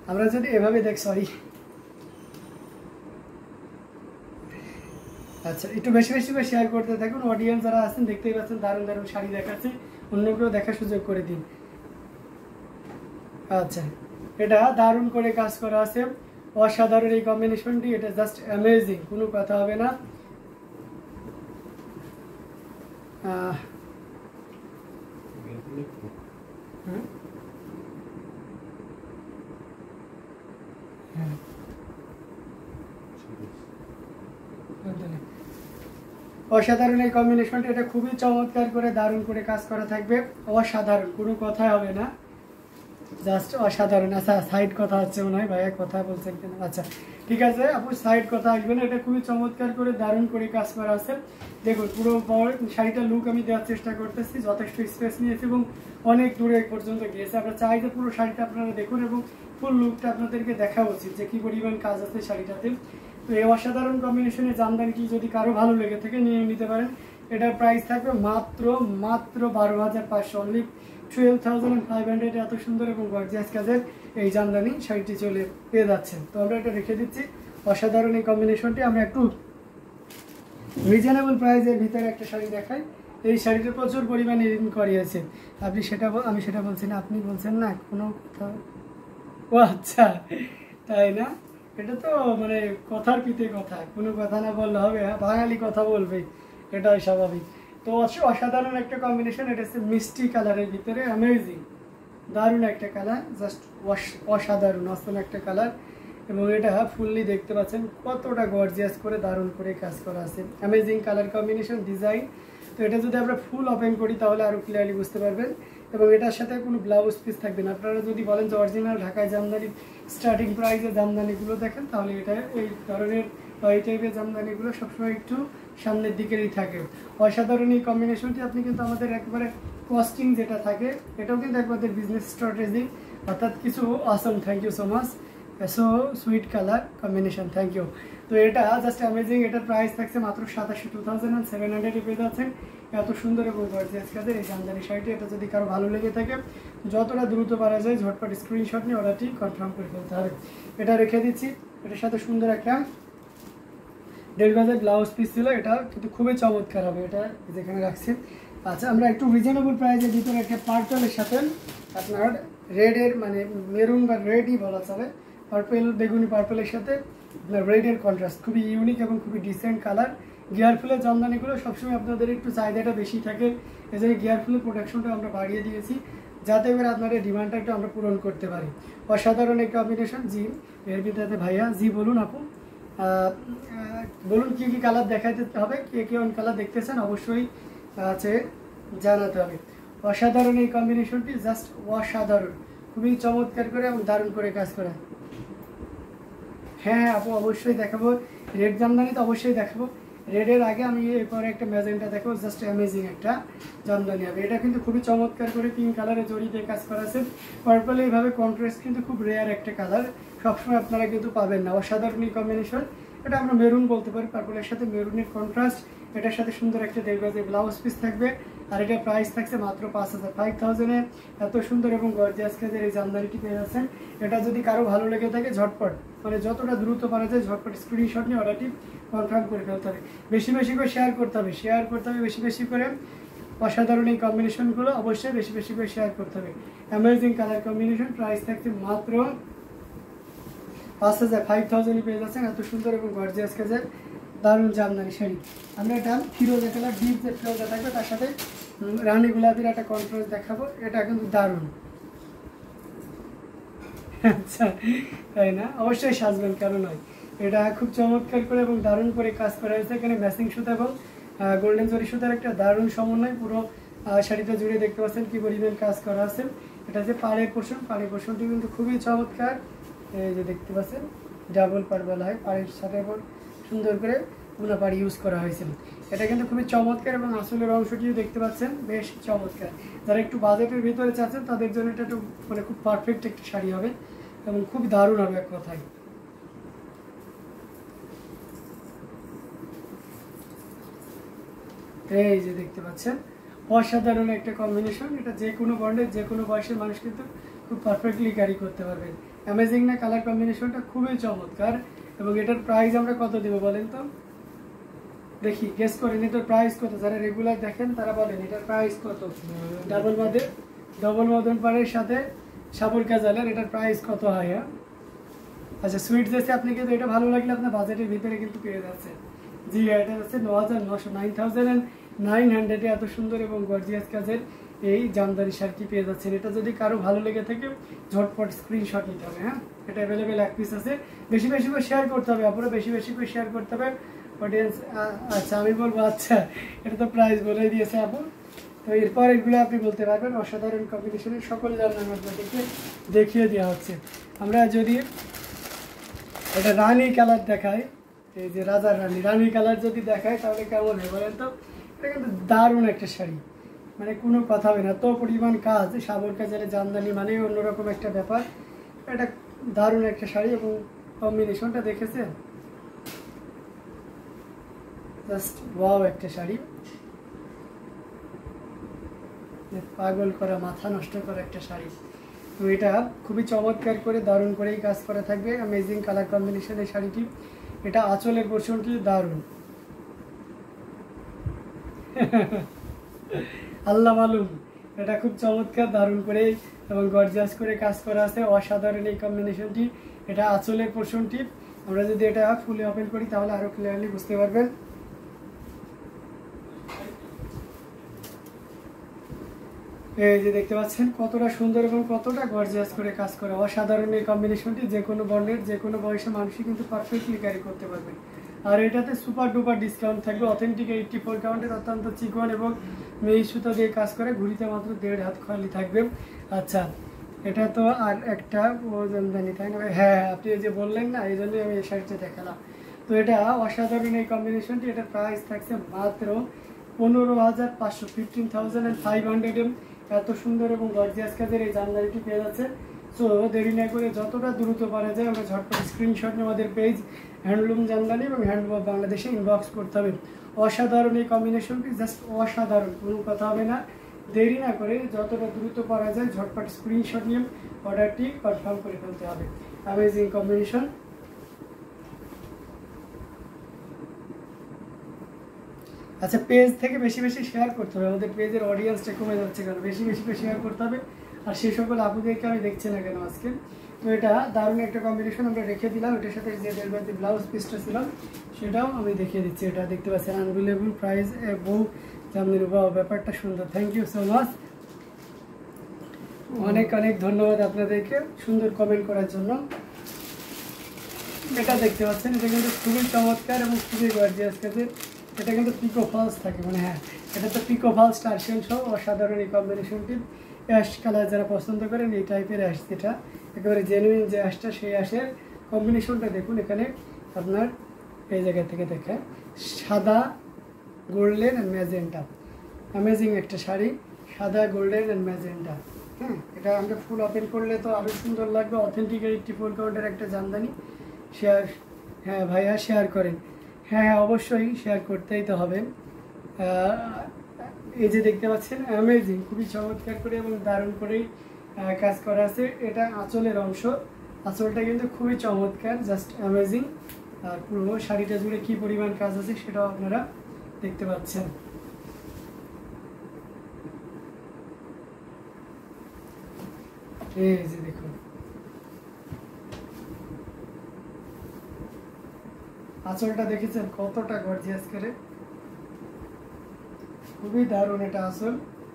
আমরা যদি এভাবে দেখ সরি আচ্ছা একটু বেশি বেশি করে শেয়ার করতে থাকুন। অডিয়েন্স যারা আছেন দেখতেই পাচ্ছেন দারুণ দারুণ শাড়ি দেখাচ্ছি, অন্যকেও দেখার সুযোগ করে দিন। আচ্ছা এটা দারুণ করে কাজ করা আছে, অসাধারণ এই কম্বিনেশনটি, এটা জাস্ট অ্যামেজিং, কোনো কথা হবে না। অসাধারণ এই কম্বিনেশনটা, এটা খুবই চমৎকার করে দারুণ করে কাজ করা থাকবে, অসাধারণ, কোনো কথা হবে না, জাস্ট অসাধারণ। আচ্ছা সাইড কথা হচ্ছে মনে হয়, ভাইয়া কথা বলছেন কেন? আচ্ছা ঠিক আছে আপু, সাইড কথা আসবে না, এটা খুবই চমৎকার করে দারুণ করে কাজ করা আছে। দেখুন পুরো শাড়িটার লুক আমি দেওয়ার চেষ্টা করতেছি, যথেষ্ট স্পেস নিয়েছি এবং অনেক দূরে পর্যন্ত গিয়েছে। আমরা চাই যে পুরো শাড়িটা আপনারা দেখুন এবং ফুল লুকটা আপনাদেরকে দেখা উচিত যে কি পরিমাণ কাজ আছে শাড়িটাতে। তো এই অসাধারণ কম্বিনেশনে জামদানিটি যদি কারো ভালো লেগে থাকে নিয়ে নিতে পারেন। এটার প্রাইস থাকবে মাত্র 12,500, অনলি 12,500। এত সুন্দর এবং গর্জিয়াস কাজের এই জামদানি শাড়িটি চলে পেয়ে যাচ্ছেন। তো আমরা এটা রেখে দিচ্ছি, অসাধারণ এই কম্বিনেশনটি। আমরা একটু রিজনেবল প্রাইসের ভিতরে একটা শাড়ি দেখাই। এই শাড়িটা প্রচুর পরিমাণে রিন করিয়েছে, আপনি সেটা আমি সেটা বলছি না, আপনি বলছেন না কোনো কথা। ও আচ্ছা তাই না, এটা তো মানে কথার পিতে কথা, কোনো কথা না বললে হবে, বাঙালি কথা বলবে, এটাই স্বাভাবিক। তো অসাধারণ একটা কম্বিনেশন, এটা হচ্ছে মিষ্টি কালারের ভিতরে, অ্যামেজিং দারুণ একটা কালার, জাস্ট অসাধারণ অসম একটা কালার। এবং এটা ফুললি দেখতে পাচ্ছেন কতটা গর্জিয়াস করে দারুণ করে কাজ করা আছে, অ্যামেজিং কালার কম্বিনেশন ডিজাইন। তো এটা যদি আমরা ফুল ওপেন করি তাহলে আরও ক্লিয়ারলি বুঝতে পারবেন। এবং এটার সাথে কোনো ব্লাউজ পিস থাকবে না। আপনারা যদি বলেন যে অরিজিনাল ঢাকায় জামদানি স্টার্টিং প্রাইসে জামদানিগুলো দেখেন, তাহলে এটা এই ধরনের এই টাইপের জামদানিগুলো সবসময় একটু সামনের দিকেরই থাকে। অসাধারণ এই কম্বিনেশনটি আপনি কিন্তু আমাদের একবারে কস্টিং যেটা থাকে এটাও কিন্তু একবারে বিজনেস স্ট্র্যাটেজি, অর্থাৎ কিছু awesome. Thank you so much, so sweet colour combination, thank you. তো এটা জাস্ট অ্যামেজিং, এটার প্রাইস থাকছে মাত্র 27,700 পেয়ে যাচ্ছেন। এত সুন্দর এবং গর্জিয়াস কাজের এই জামদানি শাড়িটি, এটা যদি কারো ভালো লেগে থাকে যতটা দ্রুত পারা যায় ঝটপট স্ক্রিনশট নিয়ে অর্ডারটি কনফার্ম করে ফেলতে হবে। এটা রেখে দিচ্ছি, এটার সাথে সুন্দর একটা 1.5 গজের ব্লাউজ পিস ছিল, এটা কিন্তু খুবই চমৎকার হবে, এটা যেখানে রাখছি। আচ্ছা আমরা একটু রিজনেবল প্রাইসের ভিতরে একটা পার্পলের সাথে আপনার রেডের মানে মেরুন বা রেডই বলা চলে, পার্পেল বেগুনি পার্পেলের সাথে রেডের কন্ট্রাস্ট, খুবই ইউনিক এবং খুবই ডিসেন্ট কালার। গিয়ার ফুলের জামদানিগুলো সবসময় আপনাদের একটু চাহিদাটা বেশি থাকে, এজন্য গিয়ার ফুলের প্রোডাকশনটা আমরা বাড়িয়ে দিয়েছি যাতে করে আপনাদের ডিমান্ডটা একটু আমরা পূরণ করতে পারি। অসাধারণ একটা কম্বিনেশন। জি এর ভিতরে ভাইয়া, জি বলুন আপু, বলুন কী কী কালার দেখাতে হবে, কে কেমন কালার দেখতেছেন অবশ্যই আছে জানাতে হবে। অসাধারণ এই কম্বিনেশনটি, জাস্ট অসাধারণ, খুবই চমৎকার করে এবং দারুণ করে কাজ করা। হ্যাঁ আপু অবশ্যই দেখাবো, রেড জামদানি তো অবশ্যই দেখাবো। রেডের আগে আমি এরপরে একটা ম্যাজেন্টা দেখাবো, জাস্ট অ্যামেজিং একটা জামদানি হবে। এটা কিন্তু খুবই চমৎকার করে পিঙ্ক কালারের জড়ি দিয়ে কাজ করা আছে। পার্পল এইভাবে কন্ট্রাস্ট কিন্তু খুব রেয়ার একটা কালার, সবসময় আপনারা কিন্তু পাবেন না। অসাধারণ এই কম্বিনেশন, এটা আমরা মেরুন বলতে পারি, পার্পলের সাথে মেরুনের কন্ট্রাস্ট। এটার সাথে সুন্দর একটা 1.5 গজের ব্লাউজ পিস থাকবে, আর এটা প্রাইস থাকছে মাত্র 5,000-5,000-এ। এত সুন্দর এবং গর্জিয়াস কাজের এই জামদানিটি পেয়ে যাচ্ছেন। এটা যদি কারো ভালো লেগে থাকে ঝটপট মানে যতটা দ্রুত পারা যায় ঝটপট স্ক্রিনশট নিয়ে অর্ডারটি কনফার্ম করে ফেলতে হবে। বেশি বেশি করে শেয়ার করতে হবে, বেশি বেশি করে। অসাধারণ এই কম্বিনেশনগুলো অবশ্যই বেশি বেশি করে শেয়ার করতে হবে। অ্যামেজিং কালার কম্বিনেশন, প্রাইস থাকছে মাত্র 5,000-5,000-এ পেয়ে যাচ্ছেন। এত সুন্দর এবং গর্জিয়াস কাজের দারুণ জামদানি শাড়ি। আমরা এটা ফিরোজা কালার, ডিপ যে ফিরোজা থাকবে তার সাথে রানী গোলাপির একটা কন্ট্রাস্ট দেখাবো, এটা কিন্তু দারুণ। আচ্ছা তাই না, অবশ্যই সাজবেন কেন নয়। এটা খুব চমৎকার করে এবং দারুণ করে কাজ করা হয়েছে। এখানে ম্যাচিং সুতা এবং গোল্ডেন জরি সুতার একটা দারুণ সমন্বয়, পুরো শাড়িটা জুড়ে দেখতে পাচ্ছেন কি পরিমাণ কাজ করা আছে। এটা যে পাড়ের পোর্শনটি কিন্তু খুবই চমৎকার, এই যে দেখতে পাচ্ছেন ডাবল পাড় বলা হয়, পাড়ের সাথে এবং সুন্দর করে গুনা পাড় ইউজ করা হয়েছে। এটা কিন্তু খুবই চমৎকার এবং আসলের অংশটিও দেখতে পাচ্ছেন বেশ চমৎকার। যারা একটু বাজেটের ভিতরে চাচ্ছেন তাদের জন্য এটা একটু মানে খুব পারফেক্ট একটা শাড়ি হবে এবং খুব দারুণ হবে এক কথায়। এই যে দেখতে পাচ্ছেন অসাধারণ একটা কম্বিনেশন, এটা যে কোনো বন্ডের যে কোনো বয়সের মানুষ কিন্তু খুব পারফেক্টলি ক্যারি করতে পারবেন। অ্যামেজিং না কালার কম্বিনেশনটা খুবই চমৎকার। এবং এটার প্রাইস আমরা কত দিব বলেন তো, দেখি গেস করেন এটার প্রাইস কত। যারা রেগুলার দেখেন তারা বলেন এটার প্রাইস কত। ডবল মদন পাড়ের সাথে সাবুর কাজালের এটার প্রাইস কত হয়? হ্যাঁ আচ্ছা, সুইট ড্রেসে আপনি কিন্তু এটা ভালো লাগলে আপনার বাজেটের ভিতরে কিন্তু পেয়ে যাচ্ছে। জি এটা হচ্ছে 9,900 এত সুন্দর এবং গর্জিয়াস কাজের এই জামদানি শাড়িটি পেয়ে যাচ্ছেন। এটা যদি কারো ভালো লেগে থাকে ঝটপট স্ক্রিনশট নিতে হবে। হ্যাঁ এটা অ্যাভেলেবেল এক পিস আছে, বেশি বেশি করে শেয়ার করতে হবে, আপনারা বেশি বেশি করে শেয়ার করতে হবে অডিয়েন্স। আচ্ছা আমি বলবো, আচ্ছা এটা তো প্রাইস বলে দিয়েছে আপু। তো এরপর এগুলো আপনি বলতে পারবেন অসাধারণ কম্বিনেশনের সকল জামদানি আপনাদেরকে দেখিয়ে দেওয়া হচ্ছে। আমরা যদি এটা রানী কালার দেখায়, এই যে রাজার রানী কালার যদি দেখায় তাহলে কেমন হয় বলেন তো। এটা কিন্তু দারুণ একটা শাড়ি, মানে কোনো কথা হবে না, এত পরিমাণ কাজ সাবর কাজের জামদানি মানে অন্যরকম একটা ব্যাপার। এটা দারুণ একটা শাড়ি এবং কম্বিনেশনটা দেখেছেন, জাস্ট ওয়াও একটা শাড়ি, পাগল করা মাথা নষ্ট করা একটা শাড়ি। তো এটা খুবই চমৎকার করে দারুণ করেই কাজ করা থাকবে, অ্যামেজিং কালার কম্বিনেশন এই শাড়িটি। এটা আঁচলের পোর্শনটি দারুণ আল্লাহ মালুম, এটা খুব চমৎকার দারুণ করে এবং গর্জিয়াস করে কাজ করা আছে, অসাধারণ এই কম্বিনেশনটি। এটা আঁচলের পোর্শনটি, আমরা যদি এটা ফুলে ওপেন করি তাহলে আরো ক্লিয়ারলি বুঝতে পারবেন। এই যে দেখতে পাচ্ছেন কতটা সুন্দর এবং কতটা গর্জিয়াস করে কাজ করে, অসাধারণ এই কম্বিনেশনটি। যে কোনো বর্ণের যে কোনো বয়সে মানুষই কিন্তু পারফেক্টলি ক্যারি করতে পারবে। আর এটাতে সুপার ডুপার ডিসকাউন্ট থাকবে, অথেন্টিক 84 কাউন্টের অত্যন্ত চিকন এবং মেই সুতো দিয়ে কাজ করে, ঘুরিতে মাত্র 1.5 হাত খালি থাকবে। আচ্ছা এটা তো আর একটা জামদানি তাই না? হ্যাঁ আপনি যে বললেন না, এই জন্যই আমি এই শাড়িটা দেখালাম। তো এটা অসাধারণ এই কম্বিনেশনটি। এটার প্রাইস থাকছে মাত্র 15,500, 15,500। এত সুন্দর এবং গর্জিয়াস কাজের এই জামদানিটি পেয়ে যাচ্ছে। সো দেরি না করে যতটা দ্রুত পারা যায় আমরা ঝটপট স্ক্রিনশট নিয়ে আমাদের পেজ হ্যান্ডলুম জামদানি এবং হ্যান্ডলুম অফ বাংলাদেশে ইনবক্স করতে হবে। অসাধারণ এই কম্বিনেশনটি, জাস্ট অসাধারণ, কোনো কথা হবে না। দেরি না করে যতটা দ্রুত পারা যায় ঝটপট স্ক্রিনশট নিয়ে অর্ডারটি কনফার্ম করে ফেলতে হবে। Amazing combination. আচ্ছা পেজ থেকে বেশি বেশি শেয়ার করতে হবে, আমাদের পেজের অডিয়েন্সটা কমে যাচ্ছে কেন, বেশি বেশি করে শেয়ার করতে হবে। আর সেই সকল আপুদেরকে আমি দেখছি না কেন আজকে। তো এটা দারুণ একটা কম্বিনেশন আমরা রেখে দিলাম, এটার সাথে যে ডেলভারি ব্লাউজ পিসটা ছিল সেটাও আমি দেখিয়ে দিচ্ছি। এটা দেখতে পাচ্ছেন আনবিলেবল প্রাইস এবং জামদানি, বাহ ব্যাপারটা সুন্দর। থ্যাংক ইউ সো মাচ, অনেক অনেক ধন্যবাদ আপনাদেরকে সুন্দর কমেন্ট করার জন্য। এটা দেখতে পাচ্ছেন এটা কিন্তু খুবই চমৎকার এবং খুবই গর্জিয়াস কাজের। এটা কিন্তু পিকো ফলস থাকে, মানে হ্যাঁ এটা তো পিকো ফলস টার্সিয়ান সহ অসাধারণ এই কম্বিনেশনটি। অ্যাশ কালার যারা পছন্দ করেন এই টাইপের অ্যাশ, যেটা একেবারে জেনুইন যে অ্যাশটা, সেই অ্যাশের কম্বিনেশনটা দেখুন। এখানে আপনার এই জায়গা থেকে দেখে সাদা গোল্ডেন অ্যান্ড ম্যাজেন্টা, অ্যামেজিং একটা শাড়ি, সাদা গোল্ডেন অ্যান্ড ম্যাজেন্টা। হ্যাঁ এটা আমরা ফুল ওপেন করলে তো আরও সুন্দর লাগবে। অথেন্টিক 84 কাউন্টের একটা জামদানি। শেয়ার, হ্যাঁ ভাইয়া শেয়ার করেন, হ্যাঁ হ্যাঁ অবশ্যই শেয়ার করতেই তো হবে। এই যে দেখতে পাচ্ছেন অ্যামেজিং, খুবই চমৎকার করে এবং দারুণ করেই কাজ করা আছে। এটা আঁচলের অংশ, আঁচলটা কিন্তু খুবই চমৎকার, জাস্ট অ্যামেজিং। আর পুরো শাড়িটা জুড়ে কী পরিমাণ কাজ আছে সেটাও আপনারা দেখতে পাচ্ছেন। এই যে দেখুন আঁচলটা দেখেছেন কতটা গর্জিয়াস করে, খুবই দারুণ এটা আঁচল।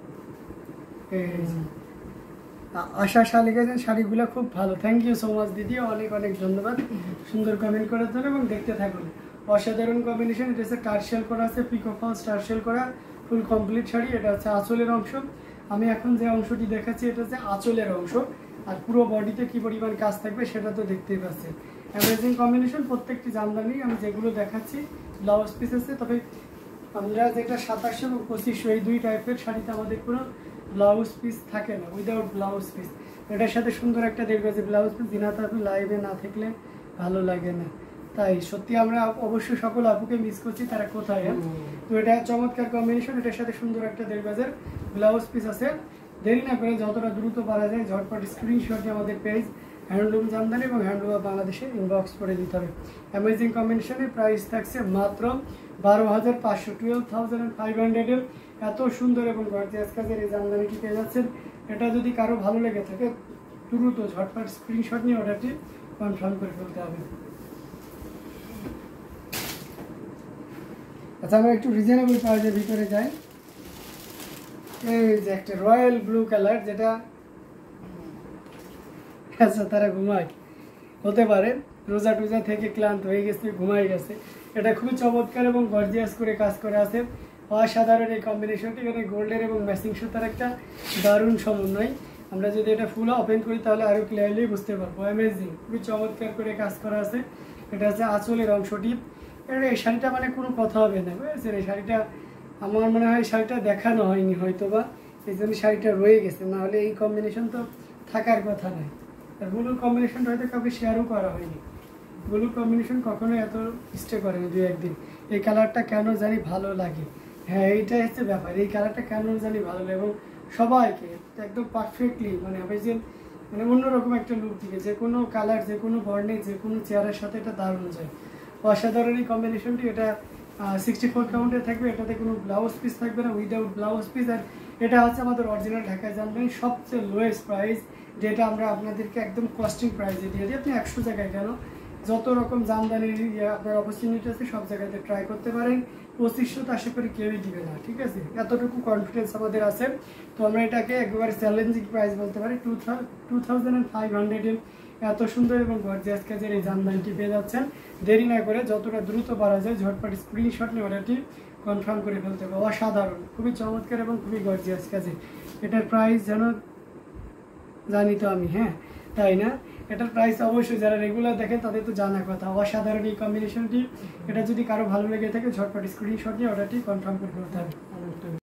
আশা শাড়ি লিখেছেন শাড়িগুলো খুব ভালো, থ্যাংক ইউ সো মাচ দিদি, অনেক অনেক ধন্যবাদ সুন্দর কমেন্ট করার জন্য এবং দেখতে থাকুন। অসাধারণ কম্বিনেশন, এটা হচ্ছে টার্সেল করা আছে, পিকো ফলস টার্সেল করা ফুল কমপ্লিট শাড়ি। এটা হচ্ছে আঁচলের অংশ, আমি এখন যে অংশটি দেখাচ্ছি এটা হচ্ছে আঁচলের অংশ। আর পুরো বডিতে কী পরিমাণ কাজ থাকবে সেটা তো দেখতেই পাচ্ছেন। অ্যামেজিং কম্বিনেশন, প্রত্যেকটি জামদানি আমি যেগুলো দেখাচ্ছি ব্লাউজ পিস আছে। তবে আমরা যেটা 2700 এবং 2500 এই দুই টাইপের শাড়িতে আমাদের কোনো ব্লাউজ পিস থাকে না, উইদাউট ব্লাউজ পিস। এটার সাথে সুন্দর একটা দেখবে যে ব্লাউজ পিস দিনাতে আপনি লাইভে না থাকলে ভালো লাগে না। তাই সত্যি আমরা অবশ্যই সকল আপুকে মিস করছি, তারা কোথায়। তো এটা চমৎকার কম্বিনেশন, এটার সাথে সুন্দর একটা 1.5 গজের ব্লাউজ পিস আছে। দেরি না করে যতটা দ্রুত পারা যায় ঝটপট স্ক্রিনশটে আমাদের পেজ হ্যান্ডলুম জামদানি এবং হ্যান্ডলুম অফ বাংলাদেশে ইনবক্স করে দিতে হবে। অ্যামেজিং কম্বিনেশনের প্রাইস থাকছে মাত্র 12,500, 12,500 এত সুন্দর এবং গর্জিয়াস কাজের এই জামদানিটি পেয়ে যাচ্ছেন। এটা যদি কারো ভালো লেগে থাকে দ্রুত ঝটপট স্ক্রিনশট নিয়ে অর্ডারটি কনফার্ম করে ফেলতে হবে। আচ্ছা, আমরা একটু রিজনেবল প্রাইসের ভিতরে যাই। এই যে একটা রয়্যাল ব্লু কালার, যেটা আচ্ছা তারা ঘুমায়, হতে পারে রোজা টোজা থেকে ক্লান্ত হয়ে গেছে, ঘুমাই গেছে। এটা খুবই চমৎকার এবং গর্জিয়াস করে কাজ করে আছে। অসাধারণ এই কম্বিনেশনটি, এখানে গোল্ডের এবং ম্যাচিং সুতার একটা দারুণ সমন্বয়। আমরা যদি এটা ফুল ওপেন করি তাহলে আরও ক্লিয়ারলি বুঝতে পারবো। অ্যামেজিং, খুবই চমৎকার করে কাজ করা আছে। এটা হচ্ছে আঁচলের অংশটি। এই শাড়িটা মানে কোনো কথা হবে না, বুঝেছেন? এই শাড়িটা আমার মনে হয় শাড়িটা দেখানো হয়নি হয়তো বা, এই জন্য শাড়িটা রয়ে গেছে, না হলে এই কম্বিনেশন তো থাকার কথা নয়। আর ব্লুর কম্বিনেশনটা হয়তো কাউকে শেয়ারও করা হয়নি। ব্লু কম্বিনেশন কখনোই এত স্টে করে না 2-1 দিন। এই কালারটা কেন জানি ভালো লাগে। হ্যাঁ, এইটাই হচ্ছে ব্যাপার, এই কালারটা কেন জানি ভালো লাগে এবং সবাইকে একদম পারফেক্টলি মানে হবে যে মানে অন্যরকম একটা লুক দিকে, যে কোনো কালার, যে কোনো বর্ণে, যে কোনো চেয়ারের সাথে এটা দারুণ যায়। অসাধারণ এই কম্বিনেশনটি। এটা 64 কাউন্টে থাকবে, এটাতে কোনো ব্লাউজ পিস থাকবে না, উইদাউট ব্লাউজ পিস। আর এটা হচ্ছে আমাদের অরিজিনাল ঢাকায় জামদানি সবচেয়ে লোয়েস্ট প্রাইস, যেটা আমরা আপনাদেরকে একদম কস্টিং প্রাইসে দিয়ে দিই। আপনি 100 জায়গায় কেন, যত রকম জামদানির আপনার অপরচুনিটি আছে সব জায়গাতে ট্রাই করতে পারেন। 2500 তো আশা করি কেউই দিবে না, ঠিক আছে? এতটুকু কনফিডেন্স আমাদের আছে। তো আমরা এটাকে একবারে চ্যালেঞ্জিং প্রাইস বলতে পারি। 2500 এত সুন্দর এবং গর্জিয়াস কাজের এই জামদানিটি পেয়ে যাচ্ছেন। দেরি না করে যতটা দ্রুত পারা যায় ঝটপট স্ক্রিনশট নিয়ে অর্ডারটি কনফার্ম করে ফেলতে হবে। অসাধারণ, খুবই চমৎকার এবং খুবই গর্জিয়াস কাজে। এটার প্রাইস যেন জানি তো আমি, হ্যাঁ তাই না? এটার প্রাইস অবশ্যই যারা রেগুলার দেখেন তাদের তো জানার কথা। অসাধারণ এই কম্বিনেশনটি। এটা যদি কারো ভালো লেগে থাকে ঝটপট স্ক্রিনশট নিয়ে অর্ডারটি কনফার্ম করে ফেলতে হবে।